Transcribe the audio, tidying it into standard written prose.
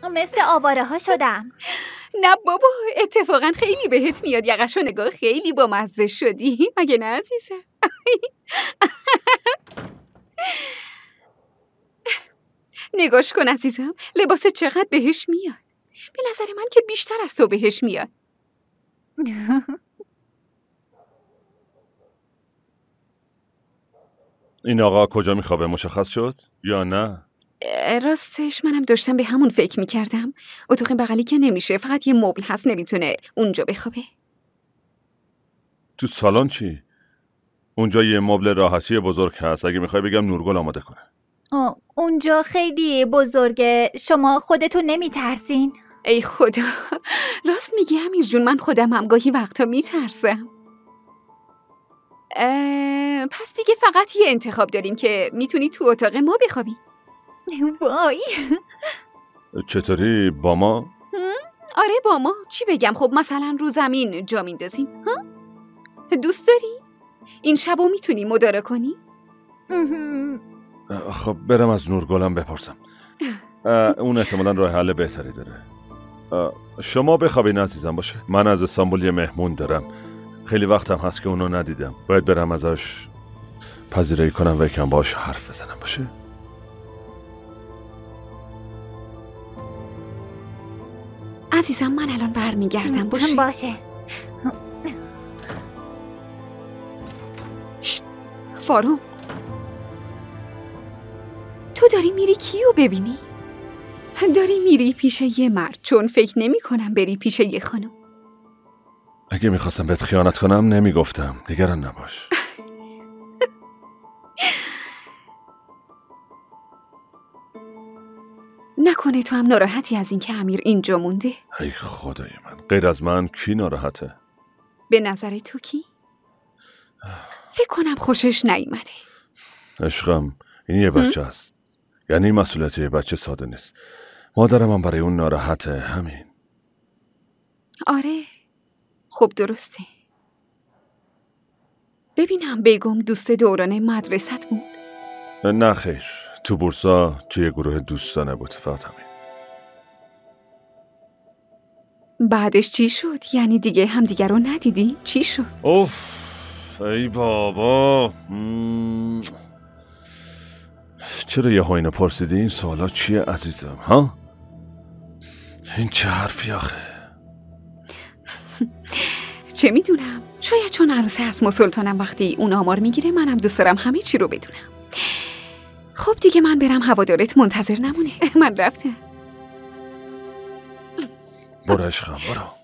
مثل آواره ها شدم. نه بابا، اتفاقا خیلی بهت میاد. یقشو نگاه، خیلی با مزه شدی. مگه نه عزیزم؟ نگاش کن عزیزم، لباس چقدر بهش میاد. به نظر من که بیشتر از تو بهش میاد. این آقا کجا میخوابه؟ مشخص شد یا نه؟ راستش منم داشتم به همون فکر میکردم. اتاق بغلی که نمیشه، فقط یه مبل هست، نمیتونه اونجا بخوابه. تو سالن چی؟ اونجا یه مبل راحتی بزرگ هست. اگه میخوای بگم نورگل آماده کنه. اونجا خیلی بزرگه. شما خودتون نمیترسین؟ ای خدا، راست میگی امیر جون، من خودم هم گاهی وقتا میترسم. پس دیگه فقط یه انتخاب داریم که میتونی تو اتاق ما بخوابی. وای. چطوری با ما؟ آره با ما. چی بگم؟ خب مثلا رو زمین جا میندازیم. ها؟ دوست داری؟ این شبو میتونی مدارا کنی؟ خب برم از نورگلم بپرسم. اون احتمالاً راه حل بهتری داره. شما بخوابین عزیزم باشه. من از استانبول یه مهمون دارم. خیلی وقتم هست که اونو ندیدم. باید برم ازش پذیرایی کنم و یکم باهاش حرف بزنم باشه. عزیزم من الان برمیگردم باشه. باشه. فارو، تو داری میری کیو ببینی؟ داری میری پیش یه مرد، چون فکر نمی کنم بری پیش یه خانم. اگه میخواستم بهت خیانت کنم نمیگفتم. نگران نباش. نکنه تو هم ناراحتی از این که امیر اینجا مونده؟ ای خدای من، غیر از من کی ناراحته؟ به نظر تو کی؟ فکر کنم خوشش نیومده. عشقم، این یه بچه است. یعنی مسئولیت یه بچه ساده نیست. مادرم هم برای اون ناراحته. همین. آره، خب درسته. ببینم بیگم دوست دوران مدرسه‌ت بود؟ نه خیر، تو بورسا توی گروه دوستانه بود. فقط همین. بعدش چی شد؟ یعنی دیگه همدیگه رو ندیدی؟ چی شد؟ اوف، ای بابا. چرا یه اینو پرسیدی؟ این سوالا چیه عزیزم؟ ها؟ این چه حرفی آخه؟ چه میدونم، شاید چون عروسه اسم و سلطانم وقتی اون آمار میگیره منم دوست دارم همه چی رو بدونم. خب دیگه من برم، هوادارت منتظر نمونه. من رفتم. برو عشقم برو.